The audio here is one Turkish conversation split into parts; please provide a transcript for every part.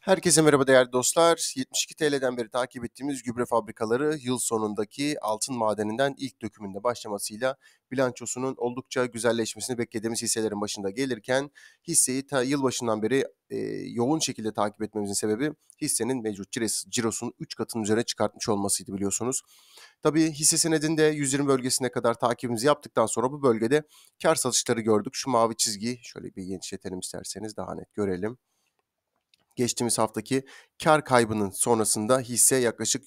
Herkese merhaba değerli dostlar. 72 TL'den beri takip ettiğimiz gübre fabrikaları yıl sonundaki altın madeninden ilk dökümünde başlamasıyla bilançosunun oldukça güzelleşmesini beklediğimiz hisselerin başında gelirken hisseyi yılbaşından beri yoğun şekilde takip etmemizin sebebi hissenin mevcut cirosunun 3 katının üzerine çıkartmış olmasıydı biliyorsunuz. Tabii hisse senedinde 120 bölgesine kadar takibimizi yaptıktan sonra bu bölgede kar satışları gördük. Şu mavi çizgiyi şöyle bir genişletelim isterseniz daha net görelim. Geçtiğimiz haftaki kar kaybının sonrasında hisse yaklaşık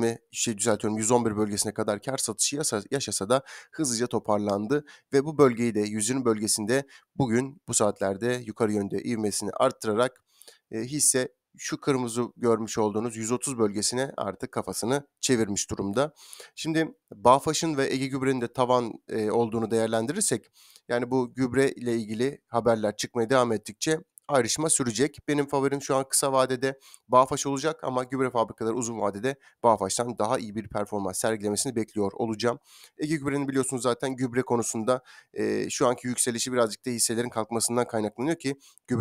111 bölgesine kadar kar satışı yaşasa da hızlıca toparlandı ve bu bölgeyi de 120 bölgesinde bugün bu saatlerde yukarı yönde ivmesini arttırarak hisse şu kırmızı görmüş olduğunuz 130 bölgesine artık kafasını çevirmiş durumda. Şimdi Bağfaş'ın ve Ege Gübre'nin de tavan olduğunu değerlendirirsek yani bu gübre ile ilgili haberler çıkmaya devam ettikçe ayrışma sürecek. Benim favorim şu an kısa vadede Bağfaş olacak ama gübre fabrikaları uzun vadede Bağfaş'tan daha iyi bir performans sergilemesini bekliyor olacağım. Ege Gübre'nin biliyorsunuz zaten gübre konusunda şu anki yükselişi birazcık da hisselerin kalkmasından kaynaklanıyor ki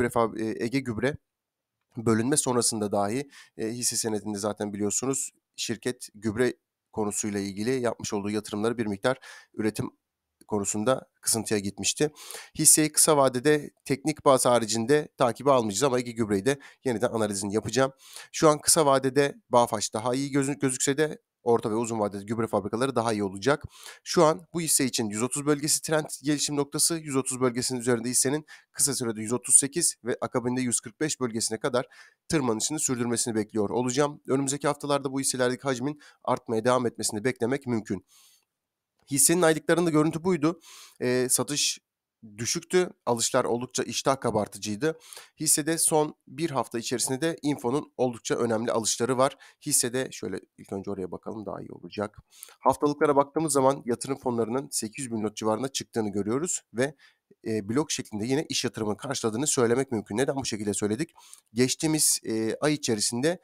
Ege Gübre bölünme sonrasında dahi hisse senedinde zaten biliyorsunuz şirket gübre konusuyla ilgili yapmış olduğu yatırımları bir miktar üretim konusunda kısıntıya gitmişti. Hisseyi kısa vadede teknik baz haricinde takibi almayacağız ama Ege Gübre'yi de yeniden analizini yapacağım. Şu an kısa vadede Bağfaş daha iyi gözükse de orta ve uzun vadede gübre fabrikaları daha iyi olacak. Şu an bu hisse için 130 bölgesi trend gelişim noktası, 130 bölgesinin üzerinde hissenin kısa sürede 138 ve akabinde 145 bölgesine kadar tırmanışını sürdürmesini bekliyor olacağım. Önümüzdeki haftalarda bu hisselerdeki hacmin artmaya devam etmesini beklemek mümkün. Hissenin aylıklarında görüntü buydu. Satış düşüktü. Alışlar oldukça iştah kabartıcıydı. Hissede son bir hafta içerisinde de Info'nun oldukça önemli alışları var. Hissede şöyle ilk önce oraya bakalım daha iyi olacak. Haftalıklara baktığımız zaman yatırım fonlarının 800 bin not civarında çıktığını görüyoruz ve blok şeklinde yine iş yatırımını karşıladığını söylemek mümkün. Neden bu şekilde söyledik? Geçtiğimiz ay içerisinde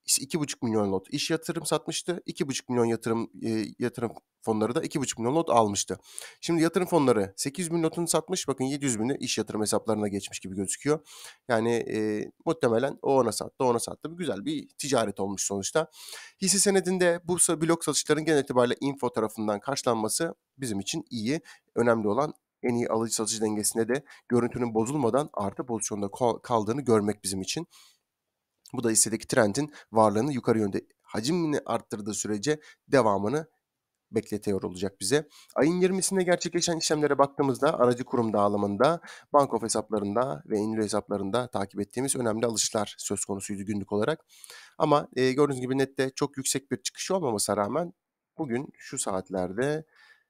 2,5 milyon lot iş yatırım satmıştı. 2,5 milyon yatırım fonları da 2,5 milyon lot almıştı. Şimdi yatırım fonları 800 bin lotunu satmış. Bakın 700 bini iş yatırım hesaplarına geçmiş gibi gözüküyor. Yani muhtemelen o ona sattı, o ona sattı. Bu güzel bir ticaret olmuş sonuçta. Hisse senedinde bu blok satışların genel itibariyle Info tarafından karşılanması bizim için iyi. Önemli olan en iyi alıcı satıcı dengesinde de görüntünün bozulmadan artı pozisyonda kaldığını görmek bizim için. Bu da hissedeki trendin varlığını yukarı yönde hacmini arttırdığı sürece devamını bekletiyor olacak bize. Ayın 20'sinde gerçekleşen işlemlere baktığımızda aracı kurum dağılımında, bankof hesaplarında ve Eniro hesaplarında takip ettiğimiz önemli alışlar söz konusuydu günlük olarak. Ama gördüğünüz gibi nette çok yüksek bir çıkış olmamasına rağmen bugün şu saatlerde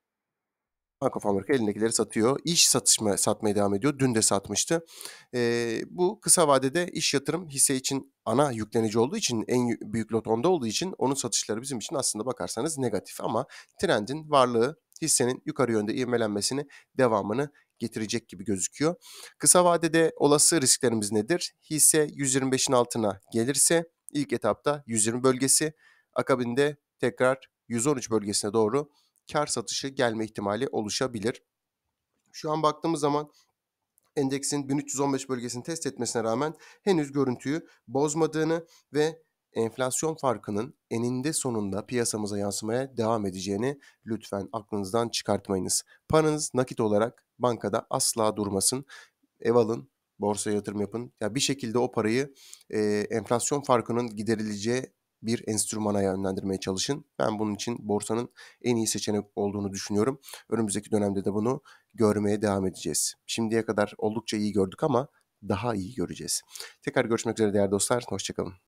Bank of America elindekileri satıyor. İş satmaya devam ediyor. Dün de satmıştı. Bu kısa vadede iş yatırım hisse için ana yüklenici olduğu için, en büyük lot onda olduğu için onun satışları bizim için aslında bakarsanız negatif. Ama trendin varlığı hissenin yukarı yönde ivmelenmesini, devamını getirecek gibi gözüküyor. Kısa vadede olası risklerimiz nedir? Hisse 125'in altına gelirse ilk etapta 120 bölgesi, akabinde tekrar 113 bölgesine doğru kar satışı gelme ihtimali oluşabilir. Şu an baktığımız zaman endeksin 1315 bölgesini test etmesine rağmen henüz görüntüyü bozmadığını ve enflasyon farkının eninde sonunda piyasamıza yansımaya devam edeceğini lütfen aklınızdan çıkartmayınız. Paranız nakit olarak bankada asla durmasın. Ev alın, borsaya yatırım yapın. Ya bir şekilde o parayı enflasyon farkının giderileceği bir enstrümana yönlendirmeye çalışın. Ben bunun için borsanın en iyi seçenek olduğunu düşünüyorum. Önümüzdeki dönemde de bunu görmeye devam edeceğiz. Şimdiye kadar oldukça iyi gördük ama daha iyi göreceğiz. Tekrar görüşmek üzere değerli dostlar. Hoşça kalın.